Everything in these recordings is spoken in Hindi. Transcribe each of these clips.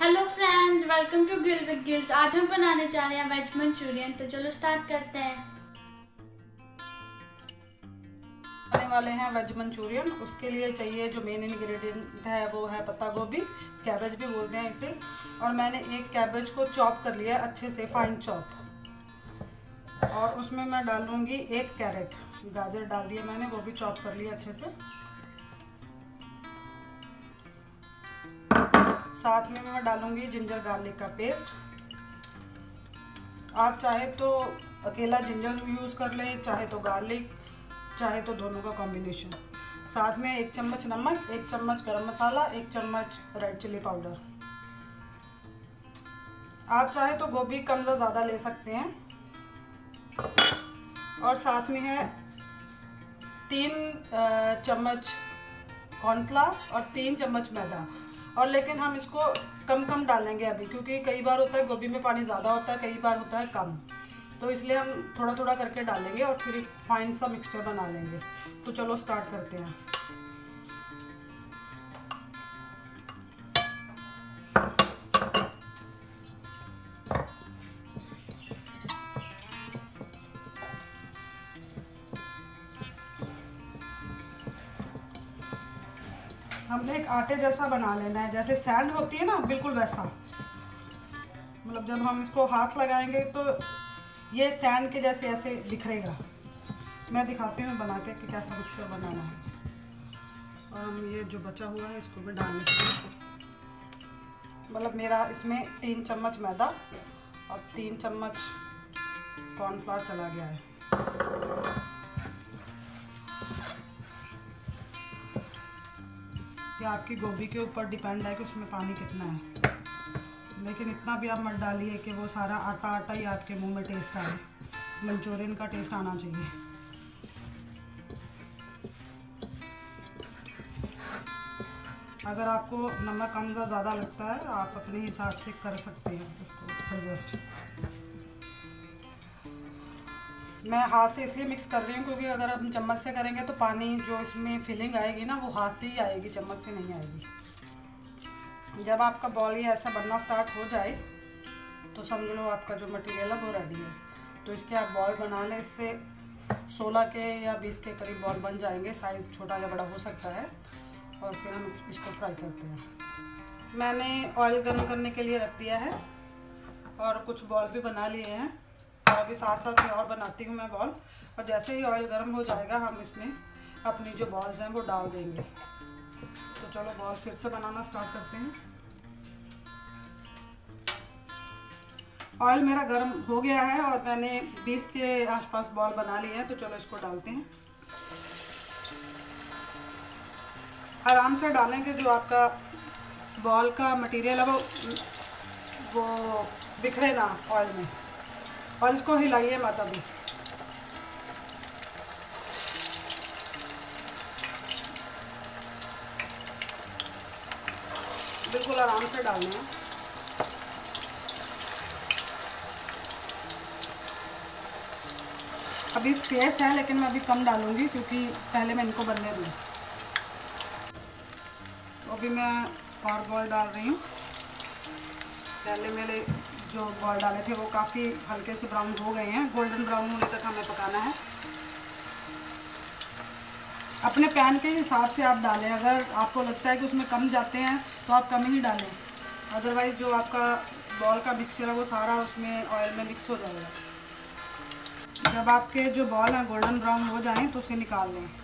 Hello friends, welcome to grill with gills. आज हम बनाने जा रहे हैं वेज मंचूरियन। तो चलो स्टार्ट करते हैं। बनाने वाले हैं वेज मंचूरियन। उसके लिए चाहिए जो मेन इंग्रेडिएंट है वो है पत्ता गोभी, कैबेज भी बोलते हैं इसे। और मैंने एक कैबेज को चॉप कर लिया अच्छे से, फाइन चॉप। और उसमें मैं डालूंगी एक कैरेट, गाजर डाल दिया मैंने, वो भी चॉप कर लिया अच्छे से। साथ में मैं डालूंगी जिंजर गार्लिक का पेस्ट। आप चाहे तो अकेला जिंजर यूज़ कर लें, चाहे तो गार्लिक, चाहे तो दोनों का कॉम्बिनेशन। साथ में 1 चम्मच नमक, 1 चम्मच गरम मसाला, 1 चम्मच रेड चिली पाउडर। आप चाहे तो गोभी कम या ज़्यादा ले सकते हैं। और साथ में है 3 चम्मच कॉर्नफ्लावर और 3 चम्मच मैदा। और लेकिन हम इसको कम कम डालेंगे अभी, क्योंकि कई बार होता है गोभी में पानी ज़्यादा होता है, कई बार होता है कम। तो इसलिए हम थोड़ा थोड़ा करके डालेंगे और फिर फाइन सा मिक्सचर बना लेंगे। तो चलो स्टार्ट करते हैं। हमने एक आटे जैसा बना लेना है, जैसे सैंड होती है ना, बिल्कुल वैसा। मतलब जब हम इसको हाथ लगाएंगे तो ये सैंड के जैसे ऐसे बिखरेगा। मैं दिखाती हूँ बना के कि कैसा मिक्सचर बनाना है। और हम ये जो बचा हुआ है इसको भी डाल लेते हैं। मतलब मेरा इसमें 3 चम्मच मैदा और 3 चम्मच कॉर्नफ्लावर चला गया है। ये आपकी गोभी के ऊपर डिपेंड है कि उसमें पानी कितना है, लेकिन इतना भी आप मत डालिए कि वो सारा आटा आटा ही आपके मुंह में टेस्ट आए। मंचूरियन का टेस्ट आना चाहिए। अगर आपको नमक कम या ज़्यादा लगता है आप अपने हिसाब से कर सकते हैं उसको एडजस्ट। मैं हाथ से इसलिए मिक्स कर रही हूँ क्योंकि अगर हम चम्मच से करेंगे तो पानी जो इसमें फिलिंग आएगी ना, वो हाथ से ही आएगी, चम्मच से नहीं आएगी। जब आपका बॉल ये ऐसा बनना स्टार्ट हो जाए तो समझ लो आपका जो मटेरियल है वो रेडी है। तो इसके आप बॉल बना लें। इससे 16 के या 20 के करीब बॉल बन जाएंगे। साइज़ छोटा या बड़ा हो सकता है। और फिर हम इसको फ्राई करते हैं। मैंने ऑयल गर्म करने के लिए रख दिया है और कुछ बॉल भी बना लिए हैं। और अभी साथ साथ में और बनाती हूँ मैं बॉल। और जैसे ही ऑयल गर्म हो जाएगा हम इसमें अपनी जो बॉल्स हैं वो डाल देंगे। तो चलो बॉल फिर से बनाना स्टार्ट करते हैं। ऑयल मेरा गर्म हो गया है और मैंने 20 के आसपास बॉल बना लिए हैं। तो चलो इसको डालते हैं। आराम से डालेंगे, जो आपका बॉल का मटेरियल है वो बिखरे ना ऑयल में। और इसको हिलाइए मत अभी। बिल्कुल आराम से डालना है। अभी स्पेस है लेकिन मैं अभी कम डालूंगी क्योंकि पहले मैं इनको बनने दूँ। तो अभी मैं और बॉल डाल रही हूँ। पहले मेरे जो बॉल डाले थे वो काफ़ी हल्के से ब्राउन हो गए हैं। गोल्डन ब्राउन होने तक हमें पकाना है। अपने पैन के हिसाब से आप डालें। अगर आपको लगता है कि उसमें कम जाते हैं तो आप कम ही डालें। अदरवाइज़ जो आपका बॉल का मिक्सचर है वो सारा उसमें ऑयल में मिक्स हो जाएगा। जब आपके जो बॉल हैं गोल्डन ब्राउन हो जाएं तो उसे निकाल लें।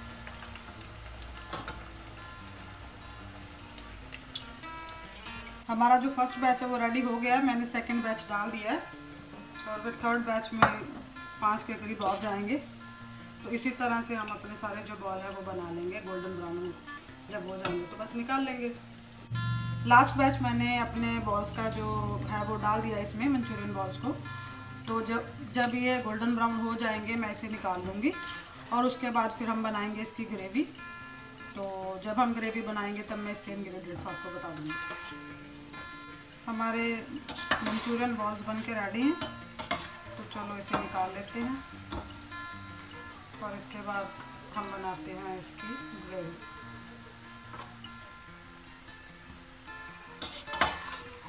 हमारा जो फर्स्ट बैच है वो रेडी हो गया है। मैंने सेकंड बैच डाल दिया है और फिर थर्ड बैच में 5 के करीब और जाएंगे। तो इसी तरह से हम अपने सारे जो बॉल है वो बना लेंगे। गोल्डन ब्राउन जब हो जाएंगे तो बस निकाल लेंगे। लास्ट बैच मैंने अपने बॉल्स का जो है वो डाल दिया इसमें, मंचूरियन बॉल्स को। तो जब ये गोल्डन ब्राउन हो जाएंगे मैं इसे निकाल लूँगी। और उसके बाद फिर हम बनाएंगे इसकी ग्रेवी। तो जब हम ग्रेवी बनाएंगे तब मैं इसके इंग्रेडिएंट्स आपको बता दूँगी। हमारे मंचूरियन बॉल्स बन के रेडी हैं। तो चलो इसे निकाल लेते हैं और इसके बाद हम बनाते हैं इसकी ग्रेवी।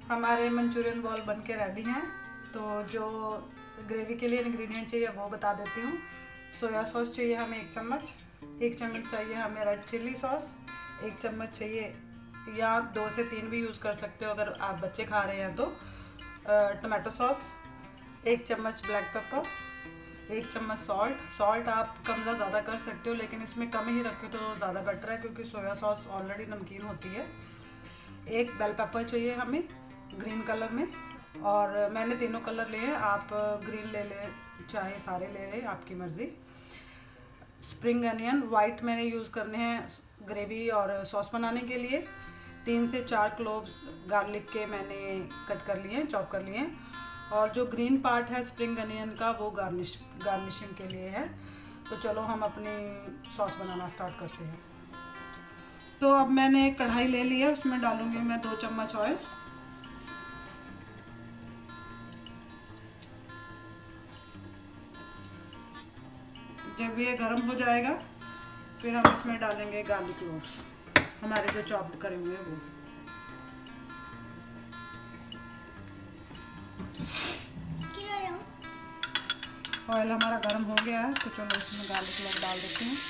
हमारे मंचूरियन बॉल बन के रेडी हैं। तो जो ग्रेवी के लिए इंग्रेडिएंट चाहिए वो बता देती हूँ। सोया सॉस चाहिए हमें 1 चम्मच, 1 चम्मच चाहिए हमें रेड चिल्ली सॉस, 1 चम्मच चाहिए या 2 से 3 भी यूज़ कर सकते हो अगर आप बच्चे खा रहे हैं तो। टमाटो सॉस, 1 चम्मच ब्लैक पेपर, 1 चम्मच सॉल्ट आप कम या ज़्यादा कर सकते हो, लेकिन इसमें कम ही रखें तो ज़्यादा बेटर है क्योंकि सोया सॉस ऑलरेडी नमकीन होती है। 1 बेल पेपर चाहिए हमें ग्रीन कलर में, और मैंने तीनों कलर लिए हैं, आप ग्रीन ले लें चाहे सारे ले लें, आपकी मर्ज़ी। स्प्रिंग अनियन वाइट मैंने यूज़ करने हैं ग्रेवी और सॉस बनाने के लिए। 3 से 4 क्लोव्स गार्लिक के मैंने कट कर लिए हैं, चॉप कर लिए हैं। और जो ग्रीन पार्ट है स्प्रिंग अनियन का वो गार्निशिंग के लिए है। तो चलो हम अपनी सॉस बनाना स्टार्ट करते हैं। तो अब मैंने एक कढ़ाई ले ली है, उसमें डालूंगी मैं 2 चम्मच ऑयल। जब ये गर्म हो जाएगा फिर हम इसमें डालेंगे गार्लिक क्लोव्स, हमारे जो चॉप्ड करे हुए हैं वो। ऑयल हमारा गर्म हो गया है तो चलो इसमें गार्लिक क्लोव डाल देते हैं।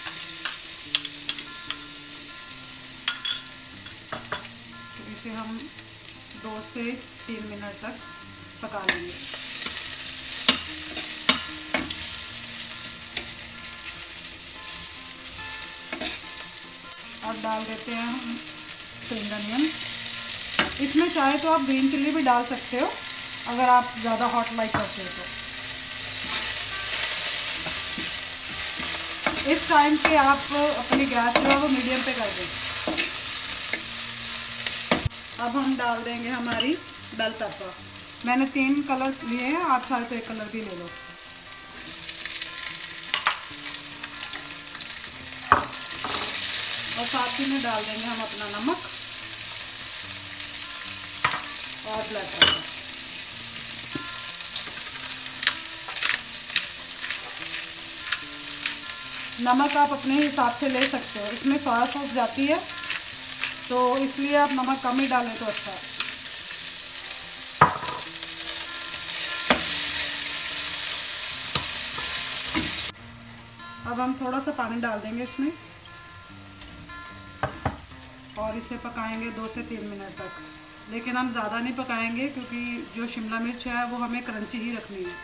तो इसे हम 2 से 3 मिनट तक पका लेंगे। और डाल देते हैं हम स्प्रिंग अनियन। इसमें चाहे तो आप ग्रीन चिल्ली भी डाल सकते हो अगर आप ज़्यादा हॉट लाइक करते हो तो। इस टाइम पे आप अपनी गैस जो है वो मीडियम पे कर दें। अब हम डाल देंगे हमारी बेल पेपर। मैंने 3 कलर लिए हैं, आप चाहे तो 1 कलर भी ले लो। और साथ ही में डाल देंगे हम अपना नमक और ब्लैक पेपर। नमक आप अपने हिसाब से ले सकते हो, इसमें सोया सॉस जाती है तो इसलिए आप नमक कम ही डालें तो अच्छा है। अब हम थोड़ा सा पानी डाल देंगे इसमें और इसे पकाएंगे 2 से 3 मिनट तक। लेकिन हम ज़्यादा नहीं पकाएंगे क्योंकि जो शिमला मिर्च है वो हमें क्रंची ही रखनी है।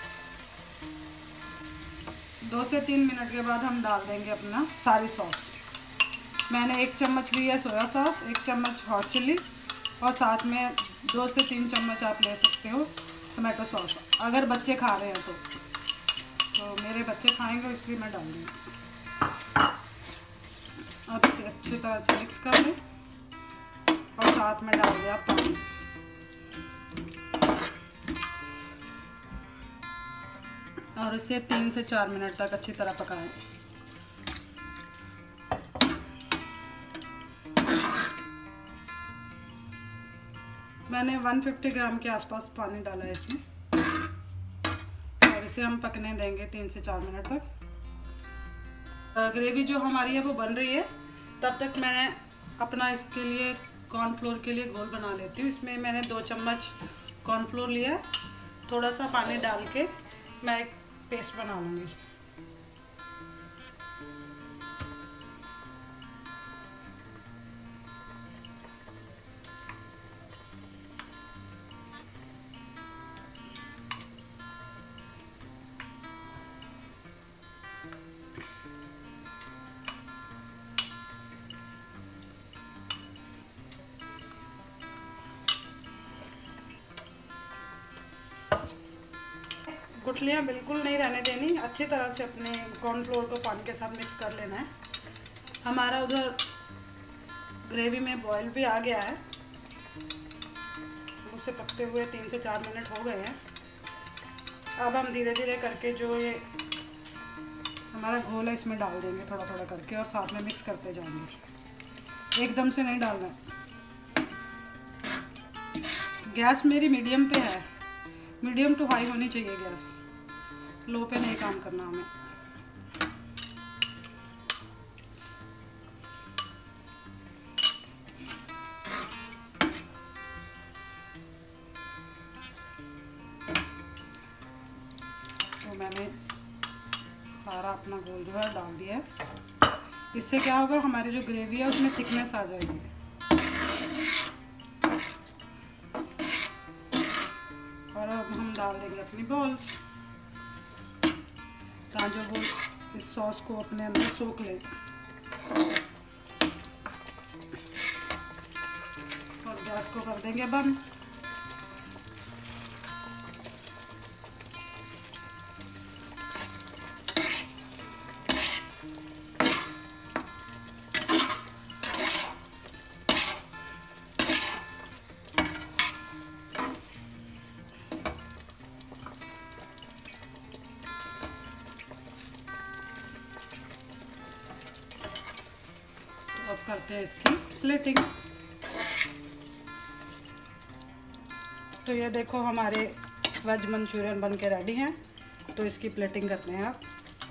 2 से 3 मिनट के बाद हम डाल देंगे अपना सारी सॉस। मैंने 1 चम्मच ली है सोया सॉस, 1 चम्मच हॉट चिल्ली और साथ में 2 से 3 चम्मच आप ले सकते हो टमाटो सॉस अगर बच्चे खा रहे हैं तो मेरे बच्चे खाएंगे इसलिए मैं डाल दूँगी। अब इसे अच्छी तरह से मिक्स कर लें और साथ में डाल दिया पानी। और इसे 3 से 4 मिनट तक अच्छी तरह पकाएं। मैंने 150 ग्राम के आसपास पानी डाला है इसमें और इसे हम पकने देंगे 3 से 4 मिनट तक। ग्रेवी जो हमारी है वो बन रही है, तब तक मैं अपना इसके लिए कॉर्नफ्लोर के लिए घोल बना लेती हूँ। इसमें मैंने 2 चम्मच कॉर्नफ्लोर लिया है, थोड़ा सा पानी डाल के मैं एक पेस्ट बना लूँगी। गुठलियाँ बिल्कुल नहीं रहने देनी, अच्छी तरह से अपने कॉर्नफ्लोर को पानी के साथ मिक्स कर लेना है। हमारा उधर ग्रेवी में बॉयल भी आ गया है, उसे पकते हुए 3 से 4 मिनट हो गए हैं। अब हम धीरे धीरे करके जो ये हमारा घोल है इसमें डाल देंगे थोड़ा थोड़ा करके और साथ में मिक्स करते जाएंगे, एकदम से नहीं डालना है। गैस मेरी मीडियम पे है, मीडियम टू हाई होनी चाहिए गैस, लो पे नहीं काम करना हमें। सारा अपना घोल जो है डाल दिया है। इससे क्या होगा, हमारी जो ग्रेवी है उसमें थिकनेस आ जाएगी। और अब हम डाल देंगे अपनी बॉल्स, ताकि वो इस सॉस को अपने अंदर सोख ले। और गैस को कर देंगे बंद। अब करते हैं इसकी प्लेटिंग। तो ये देखो हमारे वेज मंचूरियन बन के रेडी हैं। तो इसकी प्लेटिंग करते हैं आप।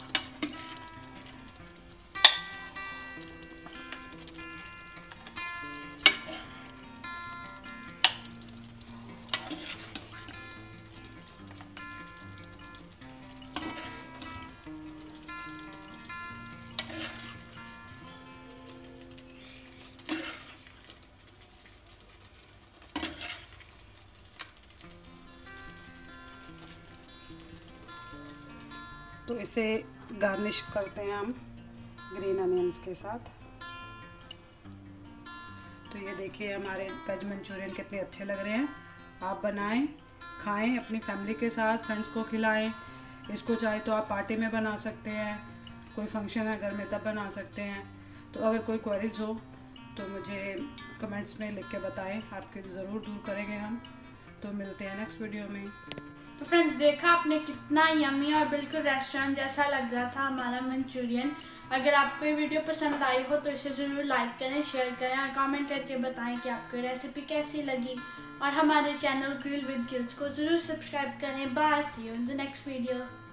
तो इसे गार्निश करते हैं हम ग्रीन अनियंस के साथ। तो ये देखिए हमारे वेज मंचूरियन कितने अच्छे लग रहे हैं। आप बनाएं, खाएं, अपनी फैमिली के साथ, फ्रेंड्स को खिलाएं। इसको चाहे तो आप पार्टी में बना सकते हैं, कोई फंक्शन है घर में तब बना सकते हैं। तो अगर कोई क्वेरीज हो तो मुझे कमेंट्स में लिख के बताएं, आपके ज़रूर दूर करेंगे हम। तो मिलते हैं नेक्स्ट वीडियो में। तो फ्रेंड्स, देखा आपने कितना यम्मी और बिल्कुल रेस्टोरेंट जैसा लग रहा था हमारा मंचूरियन। अगर आपको ये वीडियो पसंद आई हो तो इसे ज़रूर लाइक करें, शेयर करें और कमेंट करके बताएं कि आपको रेसिपी कैसी लगी। और हमारे चैनल ग्रिल विद गिल्स को ज़रूर सब्सक्राइब करें। Bye, see you in the next video.